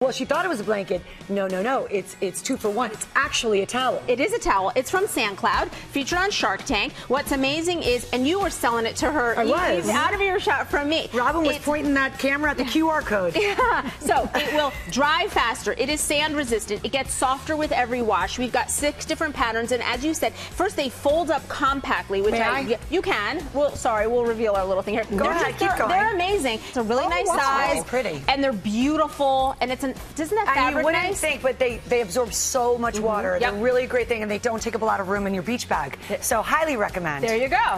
Well, she thought it was a blanket. No, no, no. It's 2 for 1. It's actually a towel. It is a towel. It's from SandCloud, featured on Shark Tank. What's amazing is, and you were selling it to her. I was. Out of earshot from me. Robin was pointing that camera at the QR code. Yeah. So it will dry faster. It is sand resistant. It gets softer with every wash. We've got 6 different patterns, and as you said, first they fold up compactly, which you can. Well, sorry, we'll reveal our little thing here. Go ahead, keep going. They're amazing. It's a really nice size. Really pretty. And they're beautiful. And it's doesn't that fabric you wouldn't nice? think, but they absorb so much water. Yep. They're really a great thing, and they don't take up a lot of room in your beach bag. So highly recommend. There you go.